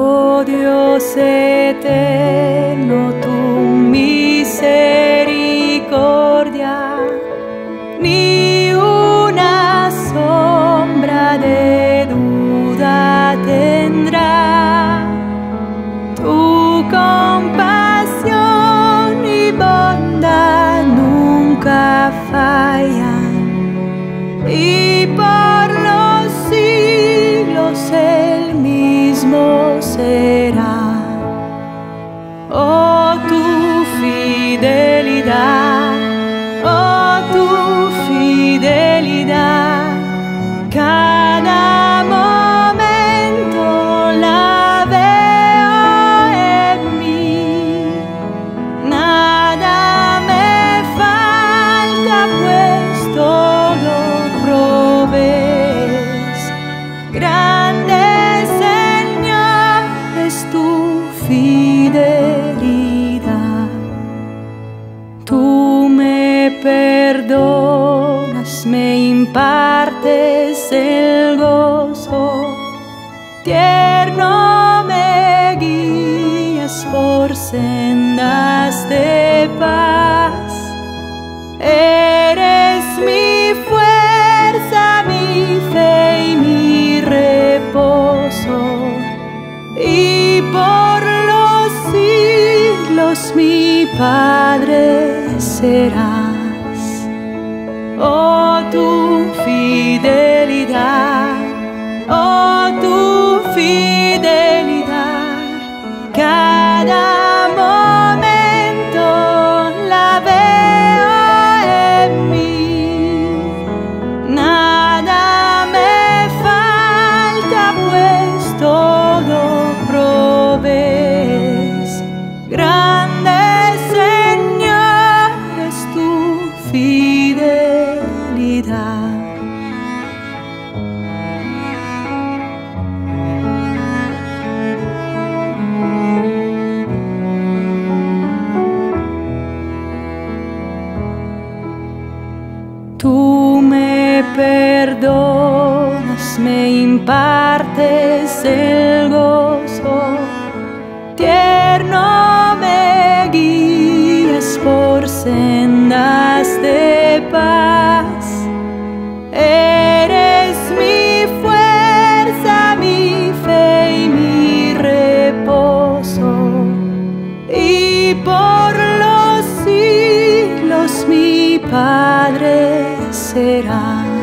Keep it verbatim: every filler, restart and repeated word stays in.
Oh Dios eterno, tu misericordia ni una sombra de duda tendrá. Tu compasión y bondad nunca fallan, y por los siglos el mismo será. Oh, tu fidelidad, oh, tu fidelidad, cada momento la veo en mí. Nada me falta, pues todo provees. Grande, Señor, es tu fidelidad. Tú me perdonas, me impartes el gozo, tierno me guías por sendas de paz. Eres mi fuerza, mi fe y mi reposo, y por los siglos mi Padre serás. Oh, tu fidelidad, oh, tu fidelidad, cada momento la veo en mí. Nada me falta, pues todo provees. Grande, Señor, es tu fidelidad. Tú me perdonas, me impartes el gozo, tierno me guías por sendas de paz. Eres mi fuerza, mi fe y mi reposo, y por los siglos mi Padre será.